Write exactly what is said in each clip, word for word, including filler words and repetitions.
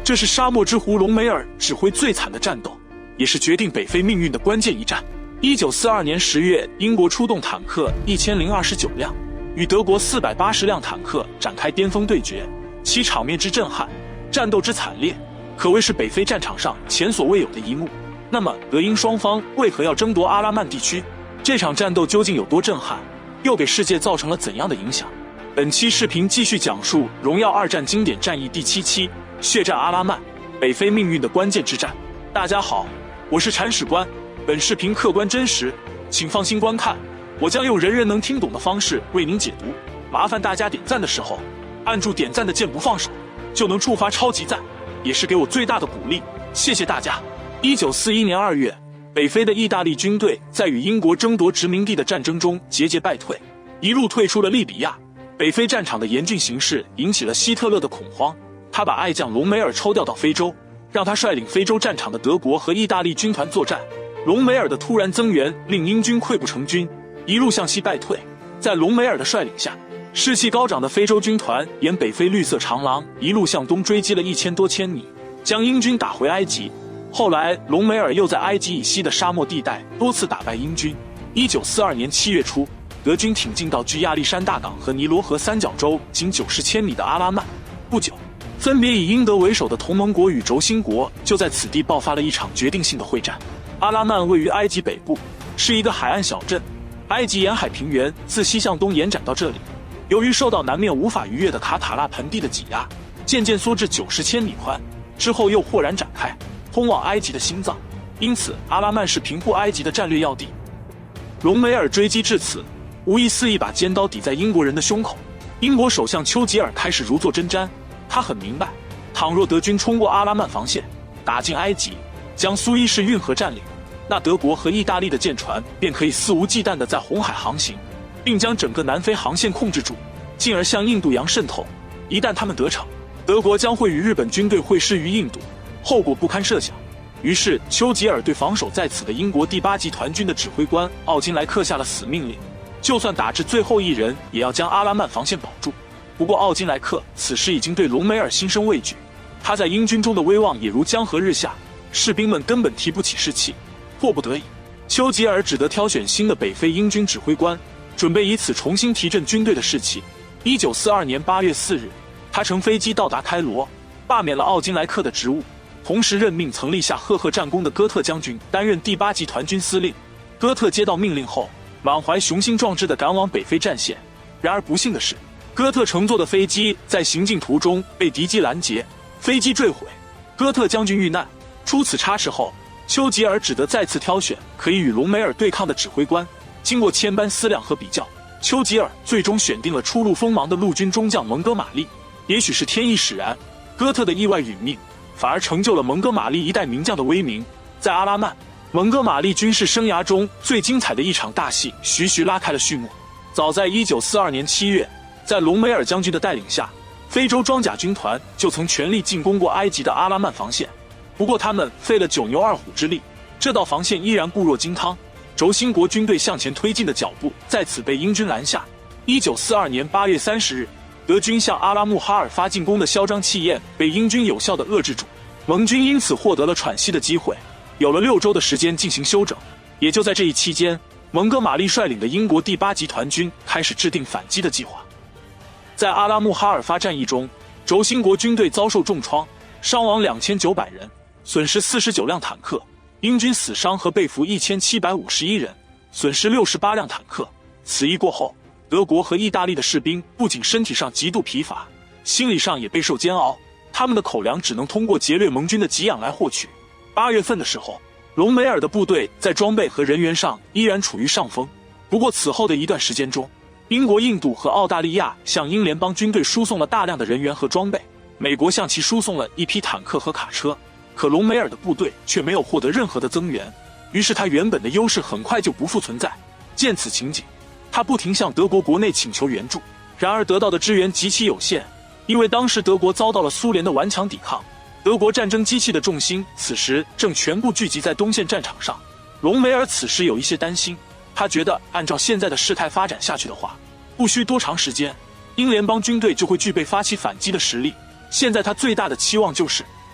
这是沙漠之狐隆美尔指挥最惨的战斗，也是决定北非命运的关键一战。一九四二年十月，英国出动坦克一千零二十九辆，与德国四百八十辆坦克展开巅峰对决，其场面之震撼，战斗之惨烈，可谓是北非战场上前所未有的一幕。那么，德英双方为何要争夺阿拉曼地区？这场战斗究竟有多震撼，又给世界造成了怎样的影响？本期视频继续讲述荣耀二战经典战役第七期血战阿拉曼，北非命运的关键之战。大家好，我是铲屎官，本视频客观真实，请放心观看，我将用人人能听懂的方式为您解读。麻烦大家点赞的时候，按住点赞的键不放手，就能触发超级赞，也是给我最大的鼓励，谢谢大家。一九四一年二月，北非的意大利军队在与英国争夺殖民地的战争中节节败退，一路退出了利比亚。北非战场的严峻形势引起了希特勒的恐慌，他把爱将隆美尔抽调到非洲，让他率领非洲战场的德国和意大利军团作战。隆美尔的突然增援令英军溃不成军，一路向西败退。在隆美尔的率领下，士气高涨的非洲军团沿北非绿色长廊一路向东追击了一千多千米，将英军打回埃及。后来隆美尔又在埃及以西的沙漠地带多次打败英军。一九四二年七月初，德军挺进到距亚历山大港和尼罗河三角洲仅九十千米的阿拉曼。不久，分别以英德为首的同盟国与轴心国就在此地爆发了一场决定性的会战。阿拉曼位于埃及北部，是一个海岸小镇，埃及沿海平原自西向东延展到这里。由于受到南面无法逾越的卡塔拉盆地的挤压，渐渐缩至九十千米宽，之后又豁然展开，通往埃及的心脏。因此，阿拉曼是平护埃及的战略要地。隆美尔追击至此，无疑似一把尖刀抵在英国人的胸口。英国首相丘吉尔开始如坐针毡，他很明白，倘若德军冲过阿拉曼防线，打进埃及，将苏伊士运河占领，那德国和意大利的舰船便可以肆无忌惮地在红海航行，并将整个南非航线控制住，进而向印度洋渗透。一旦他们得逞，德国将会与日本军队会师于印度，后果不堪设想。于是，丘吉尔对防守在此的英国第八集团军的指挥官奥金莱克下了死命令，就算打至最后一人，也要将阿拉曼防线保住。不过，奥金莱克此时已经对隆美尔心生畏惧，他在英军中的威望也如江河日下，士兵们根本提不起士气。迫不得已，丘吉尔只得挑选新的北非英军指挥官，准备以此重新提振军队的士气。一九四二年八月四日，他乘飞机到达开罗，罢免了奥金莱克的职务，同时任命曾立下赫赫战功的哥特将军担任第八集团军司令。哥特接到命令后，满怀雄心壮志地赶往北非战线。然而不幸的是，哥特乘坐的飞机在行进途中被敌机拦截，飞机坠毁，哥特将军遇难。出此差池后，丘吉尔只得再次挑选可以与隆美尔对抗的指挥官。经过千般思量和比较，丘吉尔最终选定了初露锋芒的陆军中将蒙哥马利。也许是天意使然，哥特的意外殒命反而成就了蒙哥马利一代名将的威名。在阿拉曼，蒙哥马利军事生涯中最精彩的一场大戏徐徐拉开了序幕。早在一九四二年七月，在隆美尔将军的带领下，非洲装甲军团就曾全力进攻过埃及的阿拉曼防线。不过他们费了九牛二虎之力，这道防线依然固若金汤。轴心国军队向前推进的脚步在此被英军拦下。一九四二年八月三十日，德军向阿拉木哈尔发进攻的嚣张气焰被英军有效地遏制住，盟军因此获得了喘息的机会，有了六周的时间进行休整。也就在这一期间，蒙哥马利率领的英国第八集团军开始制定反击的计划。在阿拉木哈尔发战役中，轴心国军队遭受重创，伤亡两千九百人，损失四十九辆坦克，英军死伤和被俘一千七百五十一人，损失六十八辆坦克。此役过后，德国和意大利的士兵不仅身体上极度疲乏，心理上也备受煎熬，他们的口粮只能通过劫掠盟军的给养来获取。八月份的时候，隆美尔的部队在装备和人员上依然处于上风。不过此后的一段时间中，英国、印度和澳大利亚向英联邦军队输送了大量的人员和装备，美国向其输送了一批坦克和卡车，可隆美尔的部队却没有获得任何的增援，于是他原本的优势很快就不复存在。见此情景，他不停向德国国内请求援助，然而得到的支援极其有限，因为当时德国遭到了苏联的顽强抵抗，德国战争机器的重心此时正全部聚集在东线战场上。隆美尔此时有一些担心，他觉得按照现在的事态发展下去的话，不需多长时间，英联邦军队就会具备发起反击的实力。现在他最大的期望就是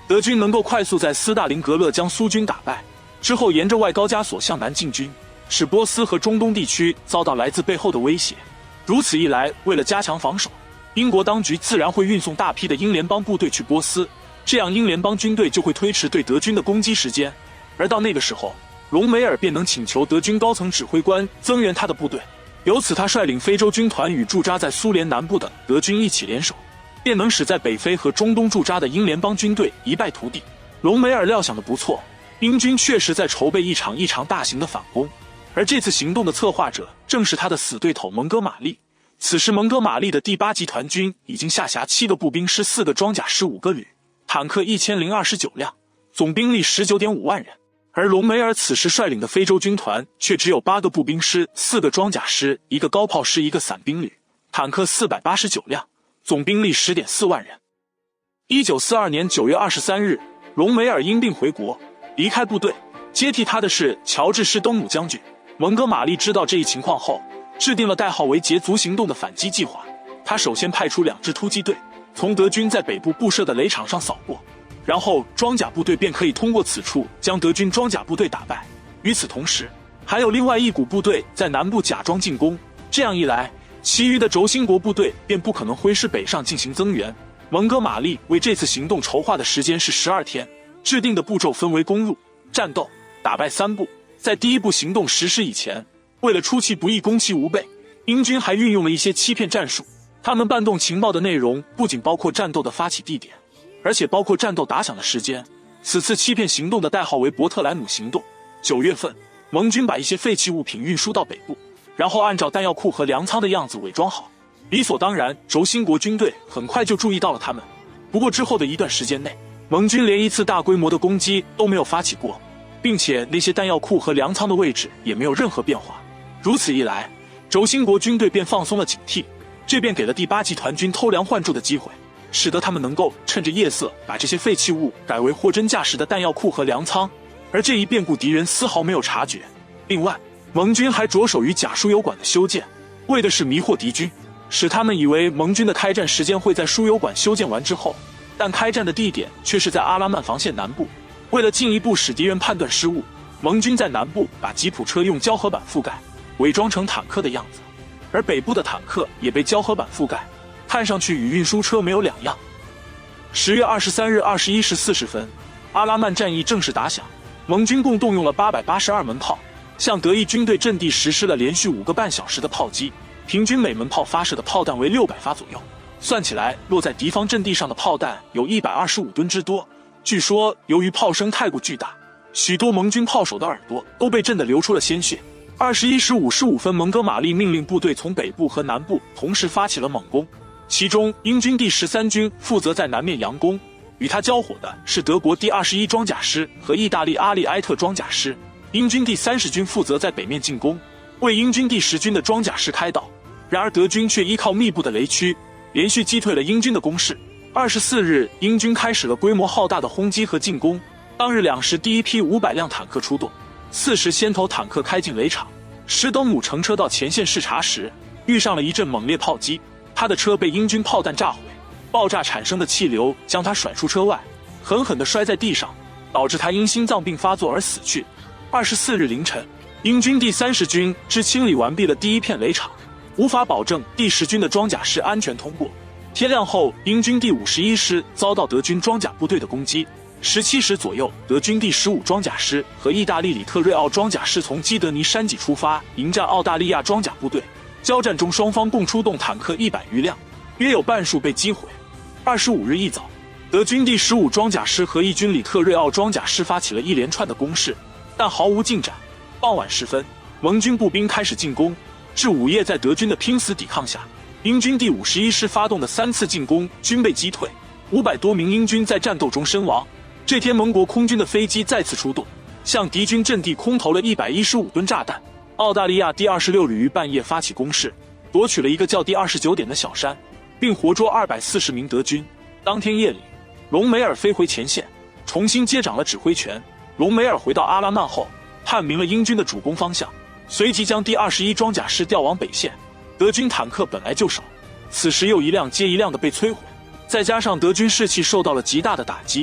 德军能够快速在斯大林格勒将苏军打败，之后沿着外高加索向南进军，使波斯和中东地区遭到来自背后的威胁。如此一来，为了加强防守，英国当局自然会运送大批的英联邦部队去波斯，这样英联邦军队就会推迟对德军的攻击时间。而到那个时候，隆美尔便能请求德军高层指挥官增援他的部队，由此他率领非洲军团与驻扎在苏联南部的德军一起联手，便能使在北非和中东驻扎的英联邦军队一败涂地。隆美尔料想的不错，英军确实在筹备一场异常大型的反攻，而这次行动的策划者正是他的死对头蒙哥马利。此时蒙哥马利的第八集团军已经下辖七个步兵师、四个装甲师、五个旅，坦克一千零二十九辆，总兵力 十九点五万人。而隆美尔此时率领的非洲军团却只有八个步兵师、四个装甲师、一个高炮师、一个伞兵旅，坦克四百八十九辆，总兵力 十点四万人。一九四二年九月二十三日，隆美尔因病回国，离开部队，接替他的是乔治施登姆将军。蒙哥马利知道这一情况后，制定了代号为捷足行动的反击计划。他首先派出两支突击队，从德军在北部布设的雷场上扫过，然后装甲部队便可以通过此处将德军装甲部队打败。与此同时，还有另外一股部队在南部假装进攻，这样一来，其余的轴心国部队便不可能挥师北上进行增援。蒙哥马利为这次行动筹划的时间是十二天，制定的步骤分为攻入、战斗、打败三步。在第一步行动实施以前，为了出其不意攻其无备，英军还运用了一些欺骗战术。他们搬动情报的内容不仅包括战斗的发起地点，而且包括战斗打响的时间。此次欺骗行动的代号为伯特兰姆行动。九月份，盟军把一些废弃物品运输到北部，然后按照弹药库和粮仓的样子伪装好。理所当然，轴心国军队很快就注意到了他们。不过之后的一段时间内，盟军连一次大规模的攻击都没有发起过，并且那些弹药库和粮仓的位置也没有任何变化。如此一来，轴心国军队便放松了警惕，这便给了第八集团军偷梁换柱的机会，使得他们能够趁着夜色把这些废弃物改为货真价实的弹药库和粮仓，而这一变故敌人丝毫没有察觉。另外，盟军还着手于假输油管的修建，为的是迷惑敌军，使他们以为盟军的开战时间会在输油管修建完之后，但开战的地点却是在阿拉曼防线南部。为了进一步使敌人判断失误，盟军在南部把吉普车用胶合板覆盖，伪装成坦克的样子，而北部的坦克也被胶合板覆盖，看上去与运输车没有两样。十月二十三日二十一时四十分，阿拉曼战役正式打响，盟军共动用了八百八十二门炮，向德意军队阵地实施了连续五个半小时的炮击，平均每门炮发射的炮弹为六百发左右，算起来落在敌方阵地上的炮弹有一百二十五吨之多。据说由于炮声太过巨大，许多盟军炮手的耳朵都被震得流出了鲜血。二十一时五十五分，蒙哥马利命令部队从北部和南部同时发起了猛攻，其中英军第十三军负责在南面佯攻，与他交火的是德国第二十一装甲师和意大利阿利埃特装甲师。英军第三十军负责在北面进攻，为英军第十军的装甲师开道。然而德军却依靠密布的雷区，连续击退了英军的攻势。二十四日，英军开始了规模浩大的轰击和进攻。当日两时，第一批五百辆坦克出动，四时先头坦克开进雷场。施登姆乘车到前线视察时，遇上了一阵猛烈炮击，他的车被英军炮弹炸毁，爆炸产生的气流将他甩出车外，狠狠地摔在地上，导致他因心脏病发作而死去。二十四日凌晨，英军第三十军只清理完毕了第一片雷场，无法保证第十军的装甲师安全通过。天亮后，英军第五十一师遭到德军装甲部队的攻击。十七时左右，德军第十五装甲师和意大利里特瑞奥装甲师从基德尼山脊出发，迎战澳大利亚装甲部队。交战中，双方共出动坦克一百余辆，约有半数被击毁。二十五日一早，德军第十五装甲师和意军里特瑞奥装甲师发起了一连串的攻势，但毫无进展。傍晚时分，盟军步兵开始进攻，至午夜，在德军的拼死抵抗下，英军第五十一师发动的三次进攻均被击退，五百多名英军在战斗中身亡。这天，盟国空军的飞机再次出动，向敌军阵地空投了一百一十五吨炸弹。澳大利亚第二十六旅于半夜发起攻势，夺取了一个叫第二十九点的小山，并活捉二百四十名德军。当天夜里，隆美尔飞回前线，重新接掌了指挥权。隆美尔回到阿拉曼后，判明了英军的主攻方向，随即将第二十一装甲师调往北线。德军坦克本来就少，此时又一辆接一辆的被摧毁，再加上德军士气受到了极大的打击，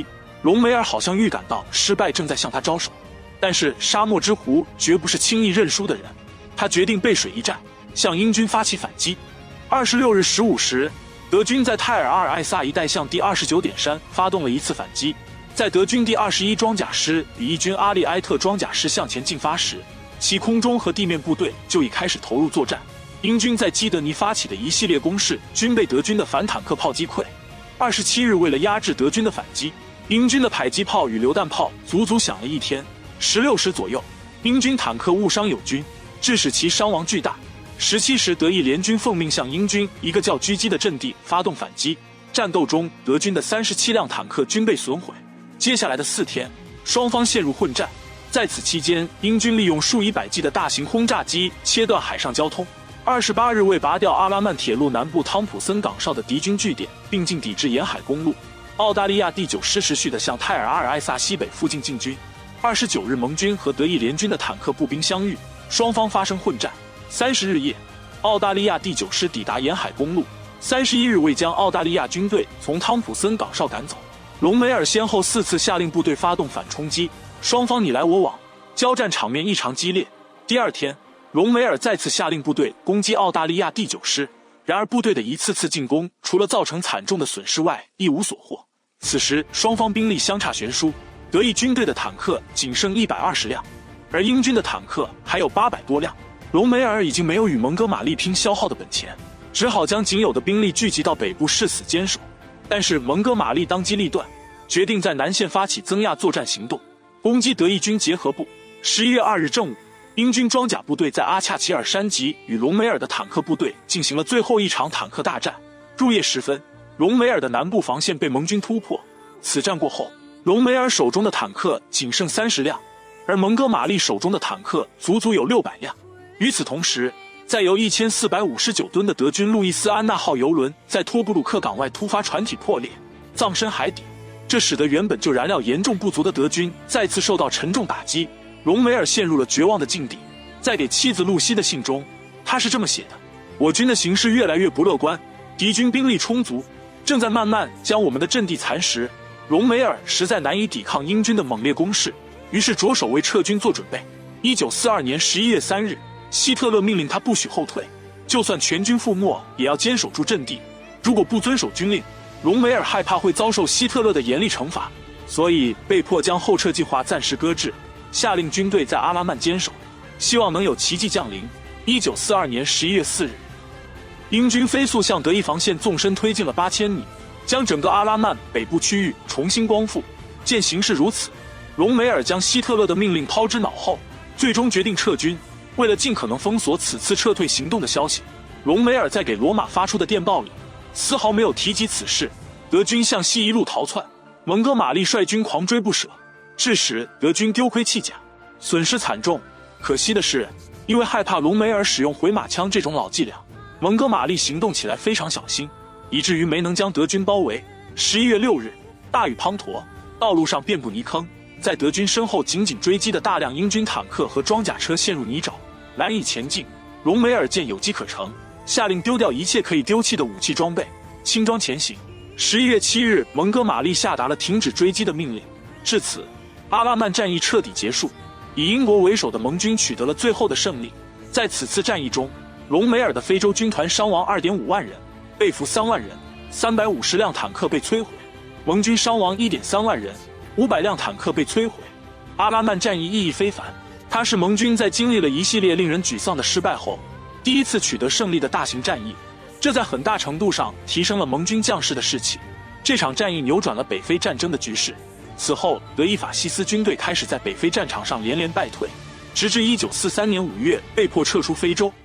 隆美尔好像预感到失败正在向他招手，但是沙漠之狐绝不是轻易认输的人，他决定背水一战，向英军发起反击。二十六日十五时，德军在泰尔阿尔艾萨一带向第二十九点山发动了一次反击。在德军第二十一装甲师与一军阿利埃特装甲师向前进发时，其空中和地面部队就已开始投入作战。英军在基德尼发起的一系列攻势均被德军的反坦克炮击溃。二十七日，为了压制德军的反击，英军的迫击炮与榴弹炮足足响了一天。十六时左右，英军坦克误伤友军，致使其伤亡巨大。十七时，德意联军奉命向英军一个叫狙击的阵地发动反击。战斗中，德军的三十七辆坦克均被损毁。接下来的四天，双方陷入混战。在此期间，英军利用数以百计的大型轰炸机切断海上交通。二十八日，为拔掉阿拉曼铁路南部汤普森岗哨的敌军据点，并进抵至沿海公路，澳大利亚第九师持续地向泰尔阿尔艾萨西北附近进军。二十九日，盟军和德意联军的坦克步兵相遇，双方发生混战。三十日夜，澳大利亚第九师抵达沿海公路。三十一日，为将澳大利亚军队从汤普森岗哨赶走，隆美尔先后四次下令部队发动反冲击，双方你来我往，交战场面异常激烈。第二天，隆美尔再次下令部队攻击澳大利亚第九师，然而部队的一次次进攻除了造成惨重的损失外一无所获。此时双方兵力相差悬殊，德意军队的坦克仅剩一百二十辆，而英军的坦克还有八百多辆。隆美尔已经没有与蒙哥马利拼消耗的本钱，只好将仅有的兵力聚集到北部誓死坚守。但是蒙哥马利当机立断，决定在南线发起增亚作战行动，攻击德意军结合部。十一月二日正午，英军装甲部队在阿恰齐尔山脊与隆美尔的坦克部队进行了最后一场坦克大战。入夜时分，隆美尔的南部防线被盟军突破。此战过后，隆美尔手中的坦克仅剩三十辆，而蒙哥马利手中的坦克足足有六百辆。与此同时，载有一千四百五十九吨的德军路易斯安那号油轮在托布鲁克港外突发船体破裂，葬身海底，这使得原本就燃料严重不足的德军再次受到沉重打击。隆美尔陷入了绝望的境地。在给妻子露西的信中，他是这么写的：我军的形势越来越不乐观，敌军兵力充足，正在慢慢将我们的阵地蚕食。隆美尔实在难以抵抗英军的猛烈攻势，于是着手为撤军做准备。一九四二年十一月三日，希特勒命令他不许后退，就算全军覆没也要坚守住阵地。如果不遵守军令，隆美尔害怕会遭受希特勒的严厉惩罚，所以被迫将后撤计划暂时搁置，下令军队在阿拉曼坚守，希望能有奇迹降临。一九四二年十一月四日，英军飞速向德意防线纵深推进了八千米，将整个阿拉曼北部区域重新光复。见形势如此，隆美尔将希特勒的命令抛之脑后，最终决定撤军。为了尽可能封锁此次撤退行动的消息，隆美尔在给罗马发出的电报里丝毫没有提及此事。德军向西一路逃窜，蒙哥马利率军狂追不舍，致使德军丢盔弃甲，损失惨重。可惜的是，因为害怕隆美尔使用回马枪这种老伎俩，蒙哥马利行动起来非常小心，以至于没能将德军包围。十一月六日，大雨滂沱，道路上遍布泥坑，在德军身后紧紧追击的大量英军坦克和装甲车陷入泥沼，难以前进。隆美尔见有机可乘，下令丢掉一切可以丢弃的武器装备，轻装前行。十一月七日，蒙哥马利下达了停止追击的命令。至此，阿拉曼战役彻底结束，以英国为首的盟军取得了最后的胜利。在此次战役中，隆美尔的非洲军团伤亡 二点五万人，被俘三万人，三百五十辆坦克被摧毁；盟军伤亡 一点三万人，五百辆坦克被摧毁。阿拉曼战役意义非凡，它是盟军在经历了一系列令人沮丧的失败后，第一次取得胜利的大型战役。这在很大程度上提升了盟军将士的士气。这场战役扭转了北非战争的局势。此后，德意法西斯军队开始在北非战场上连连败退，直至一九四三年五月被迫撤出非洲。